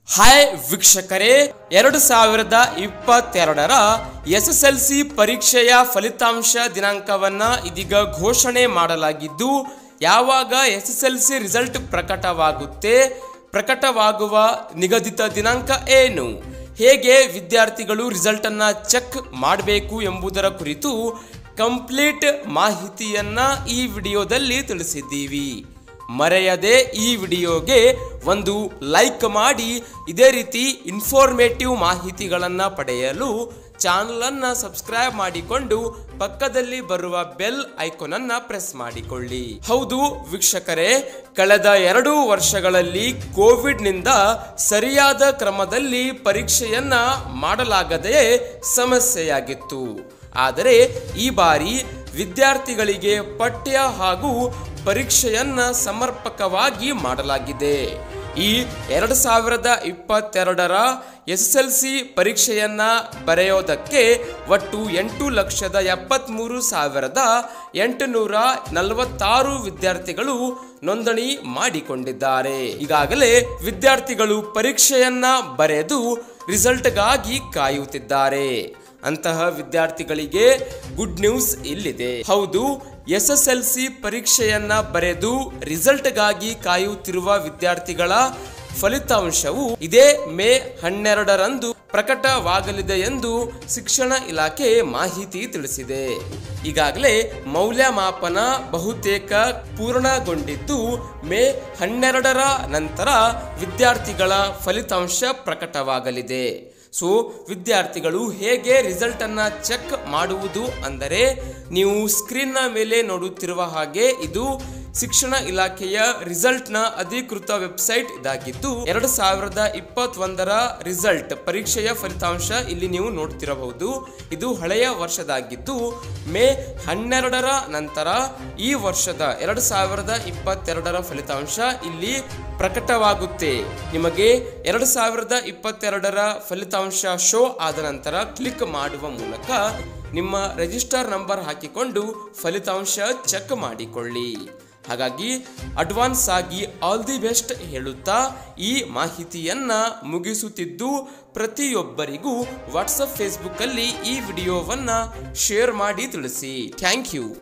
Hi ವೀಕ್ಷಕರೇ, 2022ರ SSLC ಪರೀಕ್ಷೆಯ ಫಲಿತಾಂಶ ದಿನಾಂಕವನ್ನ ಇದೀಗ ಘೋಷಣೆ ಮಾಡಲಾಗಿದ್ದು, ಯಾವಾಗ SSLC ರಿಸಲ್ಟ್ ಪ್ರಕಟವಾಗುತ್ತೆ, ಪ್ರಕಟವಾಗುವ ನಿಗದಿತ ದಿನಾಂಕ ಏನು, ಹೇಗೆ ವಿದ್ಯಾರ್ಥಿಗಳು ರಿಸಲ್ಟ್ ಅನ್ನ ಚೆಕ್ ಮಾಡಬೇಕು ಎಂಬುದರ ಕುರಿತು ಕಂಪ್ಲೀಟ್ ಮಾಹಿತಿಯನ್ನ ಈ ವಿಡಿಯೋದಲ್ಲಿ ತಿಳಿಸಿದ್ದೀವಿ. ಮರೆಯದೆ ಈ ವಿಡಿಯೋಗೆ ಒಂದು ಲೈಕ್ ಮಾಡಿ ಇದೇ ರೀತಿ ಇನ್ಫಾರ್ಮೇಟಿವ್ ಮಾಹಿತಿಗಳನ್ನು ಪಡೆಯಲು ಚಾನಲ್ ಅನ್ನು ಸಬ್ಸ್ಕ್ರೈಬ್ ಮಾಡಿಕೊಂಡು ಪಕ್ಕದಲ್ಲಿ ಬರುವ ಬೆಲ್ ಐಕಾನ್ ಅನ್ನು ಪ್ರೆಸ್ ಮಾಡಿಕೊಳ್ಳಿ. ಹೌದು ವೀಕ್ಷಕರೇ, ಕಳೆದ 2 ವರ್ಷಗಳಲ್ಲಿ ಕೋವಿಡ್ ನಿಂದ ಸರಿಯಾದ ಕ್ರಮದಲ್ಲಿ ಪರೀಕ್ಷೆಯನ್ನ ಮಾಡಲಾಗದೆ ಸಮಸ್ಯೆಯಾಗಿತ್ತು. ಆದರೆ ಈ ಬಾರಿ ವಿದ್ಯಾರ್ಥಿಗಳಿಗೆ ಪಠ್ಯ ಹಾಗೂ ಪರೀಕ್ಷೆಯನ್ನ ಸಮರ್ಪಕವಾಗಿ ಮಾಡಲಾಗಿದೆ. ಈ 2022ರ SSLC ಪರೀಕ್ಷೆಯನ್ನ ಬರೆಯೋದಕ್ಕೆ ಒಟ್ಟು 8,73,846 ವಿದ್ಯಾರ್ಥಿಗಳು ನೋಂದಣಿ ಮಾಡಿಕೊಂಡಿದ್ದಾರೆ. ಈಗಾಗಲೇ ವಿದ್ಯಾರ್ಥಿಗಳು ಪರೀಕ್ಷೆಯನ್ನ ಬರೆದು ರಿಸಲ್ಟ್ಗಾಗಿ ಕಾಯುತ್ತಿದ್ದಾರೆ. ಅಂತಹ ವಿದ್ಯಾರ್ಥಿಗಳಿಗೆ ಗುಡ್ ನ್ಯೂಸ್ ಇಲ್ಲಿದೆ. ಹೌದು, SSLC ಪರೀಕ್ಷೆಯನ್ನ ಬರೆದು ರಿಸಲ್ಟ್ಗಾಗಿ ಕಾಯುತ್ತಿರುವ ವಿದ್ಯಾರ್ಥಿಗಳ ಫಲಿತಾಂಶವು ಇದೇ ಮೇ 12ರಂದು ಪ್ರಕಟವಾಗಲಿದೆ ಎಂದು ಶಿಕ್ಷಣ ಇಲಾಖೆ ಮಾಹಿತಿ ತಿಳಿಸಿದೆ. ಈಗಾಗಲೇ ಮೌಲ್ಯಮಾಪನ ಬಹುತೇಕ ಪೂರ್ಣಗೊಂಡಿದ್ದು, ಮೇ 12ರ ನಂತರ ವಿದ್ಯಾರ್ಥಿಗಳ ಫಲಿತಾಂಶ ಪ್ರಕಟವಾಗಲಿದೆ. ಸೊ ವಿದ್ಯಾರ್ಥಿಗಳು ಹೇಗೆ ರಿಸಲ್ಟ್ ಅನ್ನ ಚೆಕ್ ಮಾಡುವುದು ಅಂದರೆ, ನೀವು ಸ್ಕ್ರೀನ್ ನ ಮೇಲೆ ನೋಡುತ್ತಿರುವ ಹಾಗೆ ಇದು ಶಿಕ್ಷಣ ಇಲಾಖೆಯ ರಿಸಲ್ಟ್ ನ ಅಧಿಕೃತ ವೆಬ್ಸೈಟ್ ಇದಾಗಿದ್ದು, 2021ರ ರಿಸಲ್ಟ್ ಪರೀಕ್ಷೆಯ ಫಲಿತಾಂಶ ಇಲ್ಲಿ ನೀವು ನೋಡ್ತಿರಬಹುದು. ಇದು ಹಳೆಯ ವರ್ಷದಾಗಿದ್ದು, ಮೇ 12ರ ನಂತರ ಈ ವರ್ಷದ 2022ರ ಫಲಿತಾಂಶ ಇಲ್ಲಿ ಪ್ರಕಟವಾಗುತ್ತೆ. ನಿಮಗೆ 2022ರ ಫಲಿತಾಂಶ ಶೋ ಆದ ನಂತರ ಕ್ಲಿಕ್ ಮಾಡುವ ಮೂಲಕ ನಿಮ್ಮ ರಿಜಿಸ್ಟರ್ ನಂಬರ್ ಹಾಕಿಕೊಂಡು ಫಲಿತಾಂಶ ಚೆಕ್ ಮಾಡಿಕೊಳ್ಳಿ. ಹಾಗಾಗಿ ಅಡ್ವಾನ್ಸ್ ಆಗಿ ಆಲ್ ದಿ ಬೆಸ್ಟ್ ಹೇಳುತ್ತಾ ಈ ಮಾಹಿತಿಯನ್ನ ಮುಗಿಸುತ್ತಿದ್ದು, ಪ್ರತಿಯೊಬ್ಬರಿಗೂ ವಾಟ್ಸಪ್ ಫೇಸ್ಬುಕ್ ಅಲ್ಲಿ ಈ ವಿಡಿಯೋವನ್ನ ಶೇರ್ ಮಾಡಿ ತಿಳಿಸಿ. Thank you.